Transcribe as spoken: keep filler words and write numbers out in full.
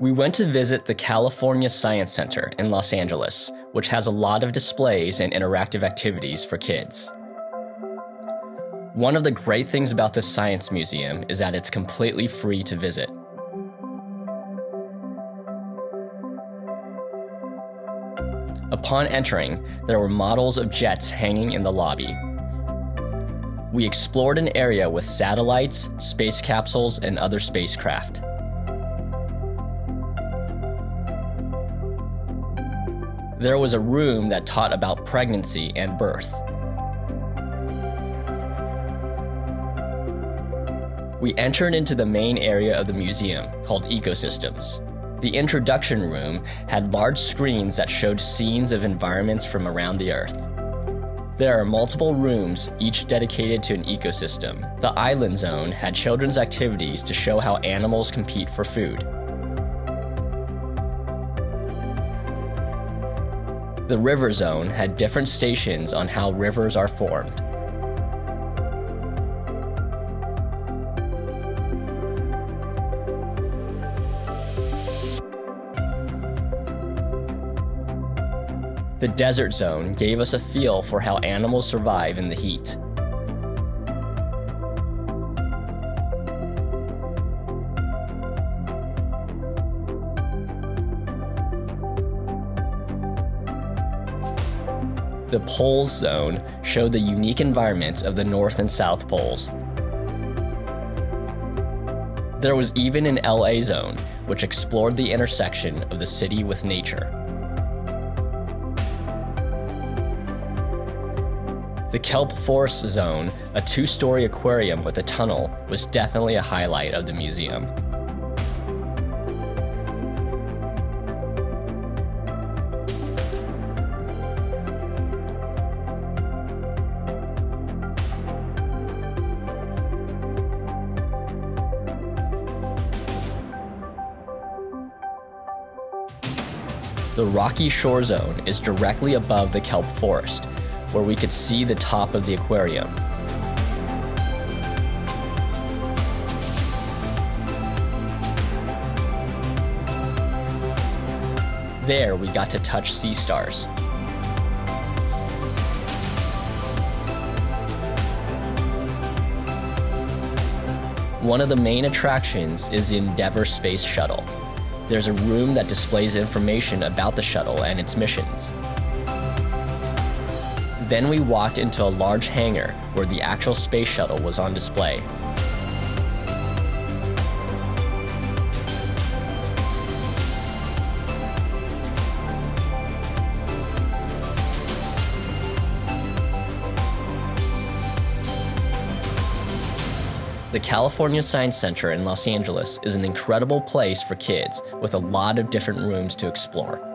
We went to visit the California Science Center in Los Angeles, which has a lot of displays and interactive activities for kids. One of the great things about this science museum is that it's completely free to visit. Upon entering, there were models of jets hanging in the lobby. We explored an area with satellites, space capsules, and other spacecraft. There was a room that taught about pregnancy and birth. We entered into the main area of the museum, called Ecosystems. The introduction room had large screens that showed scenes of environments from around the Earth. There are multiple rooms, each dedicated to an ecosystem. The Island Zone had children's activities to show how animals compete for food. The River Zone had different stations on how rivers are formed. The Desert Zone gave us a feel for how animals survive in the heat. The Poles Zone showed the unique environments of the North and South Poles. There was even an L A Zone, which explored the intersection of the city with nature. The Kelp Forest Zone, a two-story aquarium with a tunnel, was definitely a highlight of the museum. The Rocky Shore Zone is directly above the Kelp Forest, where we could see the top of the aquarium. There, we got to touch sea stars. One of the main attractions is the Endeavour Space Shuttle. There's a room that displays information about the shuttle and its missions. Then we walked into a large hangar where the actual space shuttle was on display. The California Science Center in Los Angeles is an incredible place for kids with a lot of different rooms to explore.